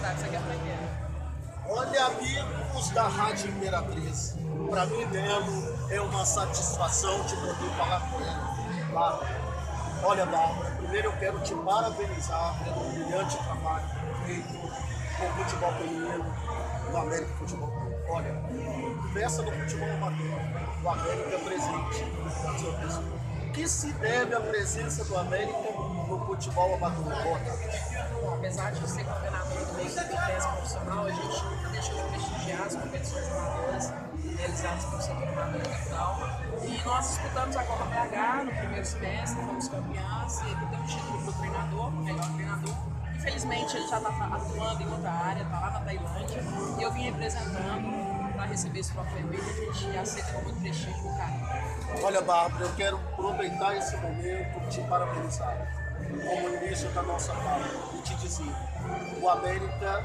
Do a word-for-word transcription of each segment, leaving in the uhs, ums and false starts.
cidade você quer aprender? Olha, amigos da Rádio Imperatriz, para mim mesmo é uma satisfação de poder falar com ele lá. Olha, Bárbara, primeiro eu quero te parabenizar pelo brilhante trabalho feito com o futebol feminino do América Futebol Clube. Olha, começa no futebol amador, o América presente na sua pessoa. O que se deve à presença do América no futebol amador? Boa tarde. Bom, apesar de ser coordenador do meio do tese profissional, a gente nunca deixou de prestigiar as competições amadoras realizadas pelo setor amador da capital. E nós disputamos a Copa B H no primeiro semestre, fomos campeãs e temos título para o treinador, o melhor treinador. Infelizmente ele já está atuando em outra área, está lá na Tailândia, e eu vim representando para receber esse troféu e a gente aceita com muito prestígio e carinho. Olha, Bárbara, eu quero aproveitar esse momento e te parabenizar como início da nossa fala e te dizer: o América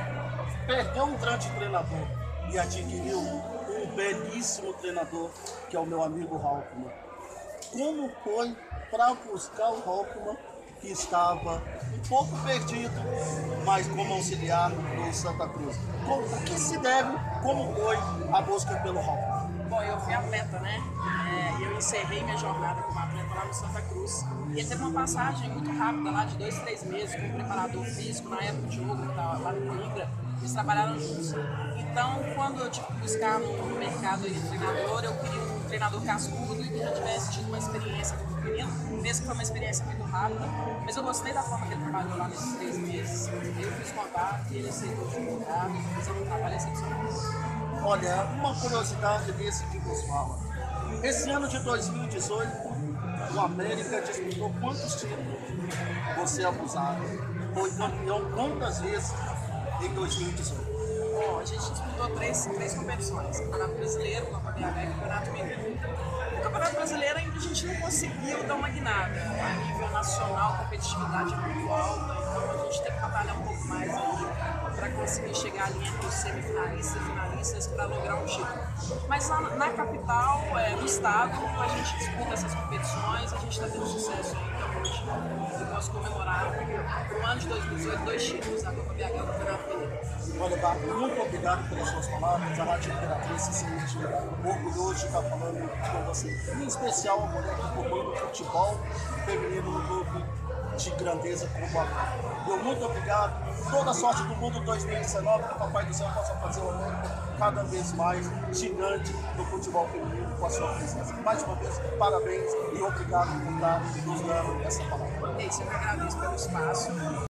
perdeu um grande treinador e adquiriu um belíssimo treinador, que é o meu amigo Halkman. Como foi para buscar o Halkman, que estava um pouco perdido, mas como auxiliar do Santa Cruz? Como, o que se deve, como foi a busca pelo Halkman? Bom, eu fui atleta, né? É, e eu encerrei minha jornada como atleta lá no Santa Cruz. E ele teve uma passagem muito rápida lá de dois, três meses como preparador físico. Na época o Diogo, que estava lá no Coimbra, eles trabalharam juntos. Então, quando eu tive que buscar no mercado de treinador, eu queria um treinador cascudo e que já tivesse tido uma experiência com o menino, mesmo que foi uma experiência muito rápida. Mas eu gostei da forma que ele trabalhou lá nesses três meses. Eu fiz contato e ele aceitou de contato, fizemos um trabalho excepcional. Olha, uma curiosidade desse que nos fala. Esse ano de dois mil e dezoito, o América disputou quantos títulos? Você é abusado. Foi campeão quantas vezes em dois mil e dezoito? Bom, a gente disputou três, três competições: Campeonato Brasileiro, Copa B H e Campeonato Mineiro. No Campeonato Brasileiro ainda a gente não conseguiu dar uma guinada. A nível nacional, a competitividade é muito alta, então a gente tem que batalhar um pouco mais aí para conseguir chegar ali entre os semifinalistas e finalistas para lograr um título. Mas lá na capital, é, no estado, a gente disputa essas competições, a gente está tendo sucesso aí. Então hoje eu posso comemorar no ano de dois mil e dezoito dois títulos da Copa B H e do Campeonato Mineiro. Olha, Bárbara, muito obrigado pelas suas palavras. A Rádio Imperatriz se sente orgulhoso de estar falando com você. Em especial a mulher que comanda o futebol feminino no clube de grandeza como a Meu muito obrigado. Toda a sorte do mundo dois mil e dezenove, que o Papai do Céu possa fazer o América cada vez mais gigante no futebol feminino com a sua presença. Mais uma vez, parabéns e obrigado por estar nos dando essa palavra. É isso, eu que agradeço pelo espaço.